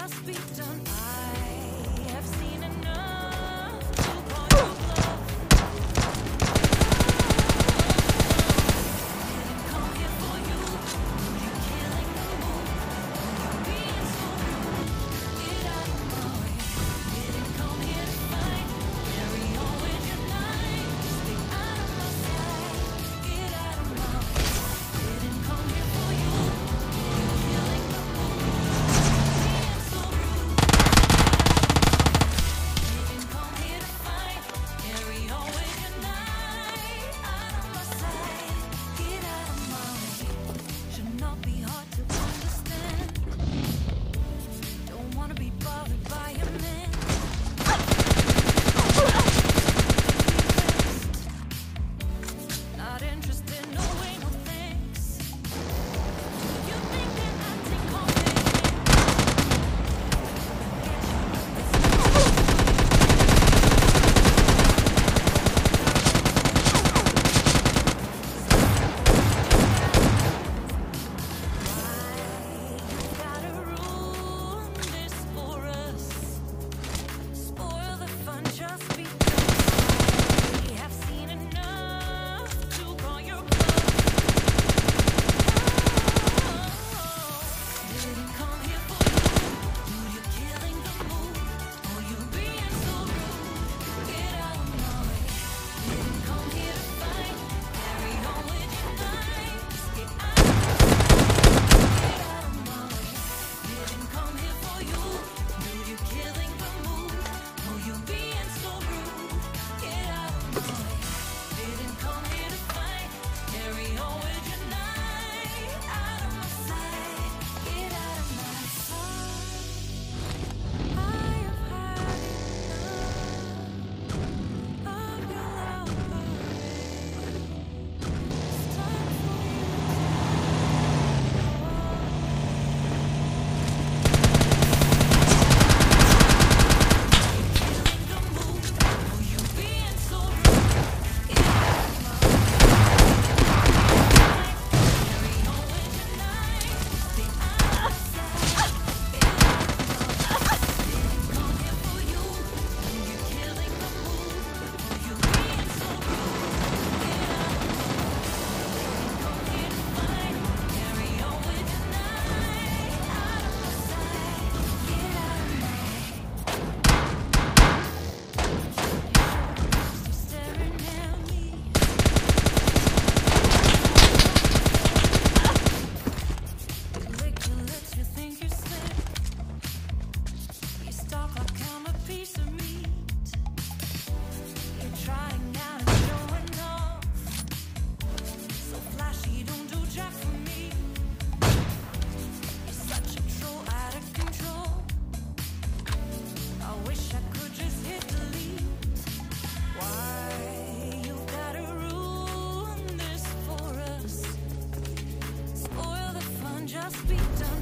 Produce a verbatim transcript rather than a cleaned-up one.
just be done. I have seen enough to call you love. Didn't come here for you. You're killing the mood. You're being so rude. Get out of my way. Didn't come here to fight. Carry on with your night. Stay out of my sight. Get out of my way. Didn't come here for you. You're killing the mood. Being so rude. Didn't come here to fight. Carry on with your night. Out of my sight. Get out of my way. Should not be hard to understand. Don't wanna be bothered by a man. Not interested, no way, no thanks. You think that I take confidence? You gotta ruin this for us. Spoil the fun, just be done. We have seen enough to call your bluff. Didn't come here for you. Dude, you're killing the mood. Oh, you being so rude. Get out of my way. Didn't come here to fight. Carry on with your night. Just get out of my sight. Get out of my way. Didn't come here for you. Dude, you're killing the mood. Oh, you being so rude. Get out of my way. Didn't come here to fight. Carry on with your night. Out of my sight. Get out of my sight. I have had enough of your love parade. It's time for you killing the mood. Oh, you being so rude. Get out of my way. Carry on with your night. Stay out of my sight. Get out of my way. Didn't come here for you. You're killing the mood. Oh, you being so rude. Get out of my way. Didn't come here to fight. Carry on with your night. Out of my sight. Get out of my way. You're staring at me. You lick your lips, you think you're slick. You stalk like I'm a piece of meat. You're trying out and showing off. So flashy, don't do jack for me. You're such a troll, out of control. I wish I could just hit delete. Why you gotta ruin this for us? Spoil the fun, just be done.